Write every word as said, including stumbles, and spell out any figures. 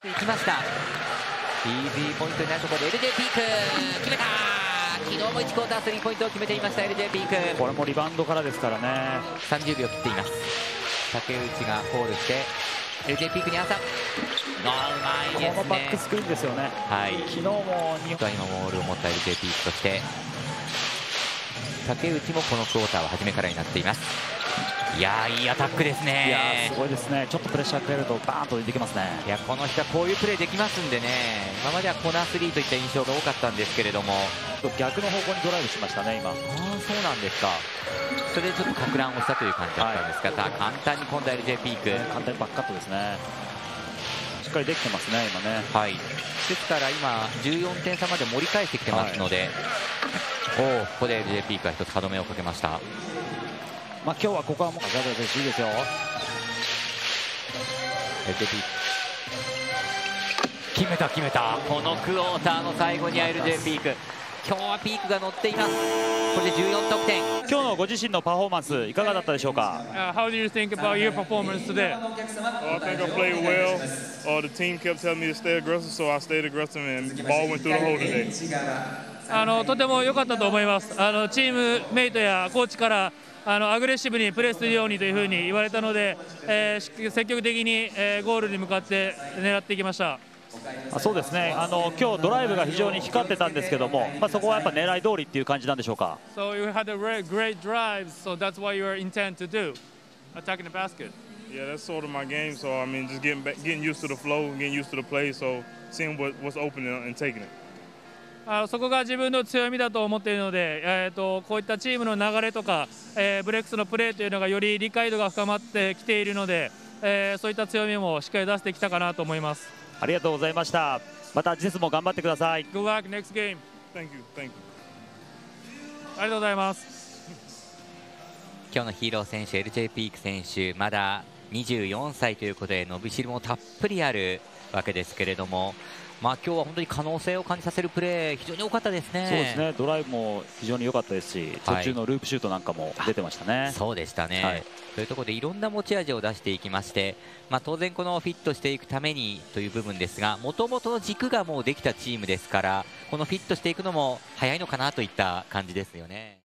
いきました。イージーポイントになるところで エルジェー ピーク決めた。昨日もいちクォータースリーポイントを決めていました エルジェー ピーク。 これもリバウンドからですからね。 さんじゅうびょう切っています。竹内がフォールして エルジェー ピークに朝のうまいですね。 このバックスクリーンですよね。 はい、 昨日も今モールを持った エルジェー ピークとして竹内もこのクォーターは初めからになっています。いやー、いいアタックですね。 いやー、すごいですね。ちょっとプレッシャーかけるとバーンと出てきますね。 いや、この人はこういうプレーできますんでね。今まではコーナースリーといった印象が多かったんですけれども、 逆の方向にドライブしましたね今。ああ、 そうなんですか。それでちょっとか乱をしたという感じだったんですが、はい、簡単に今度は エルジェー ピーク、 簡単にバックカットですね。しっかりできてますね今ね。 はい、ですから今じゅうよんてん差まで盛り返してきてますので、はい、おお、ここで エルジェー ピークは一つ歯止めをかけました。 まあ今日はここはもうガザ選手いいですよ。 エルジェー ピーク決めた決めた。このクォーターの最後には エルジェー ピーク、今日はピークが乗っています。これでじゅうよん得点。 今日のご自身のパフォーマンスいかがだったでしょうか。 Uh, how do you think about your performance today? Well, I think I played well. Uh, the team kept telling me to stay aggressive, so I stayed aggressive, and the ball went through the hole today. あのとても良かったと思います。あのチームメイトやコーチからあのアグレッシブにプレーするようにというふうに言われたので、えー、積極的に、えー、ゴールに向かって狙っていきました。 あ、そうですね。あの今日ドライブが非常に光ってたんですけども、まあ、そこはやっぱ狙い通りっていう感じなんでしょうか。 So you had a great drive, so that's what you are intent to do, attacking the basket. Yeah, that's sort of my game. So I mean, just getting back, getting used to the flow, getting used to the play, so seeing what, what's open and, and taking it. あのそこが自分の強みだと思っているので、えー、とこういったチームの流れとか、えー、ブレックスのプレーというのがより理解度が深まってきているので、えー、そういった強みもしっかり出してきたかなと思います。 ありがとうございました。また次節も頑張ってください。 Good luck next game. Thank you, thank you. ありがとうございます。 今日のヒーロー選手 エルジェー ピーク選手、まだにじゅうよんさいということで伸びしろもたっぷりあるわけですけれども、まあ今日は本当に可能性を感じさせるプレー非常に多かったですね。 そうですね。ドライブも非常に良かったですし、途中のループシュートなんかも出てましたね。はい、 そうでしたね。はい、というところでいろんな持ち味を出していきまして、まあ、当然このフィットしていくためにという部分ですが、もともとの軸がもうできたチームですから、このフィットしていくのも早いのかなといった感じですよね。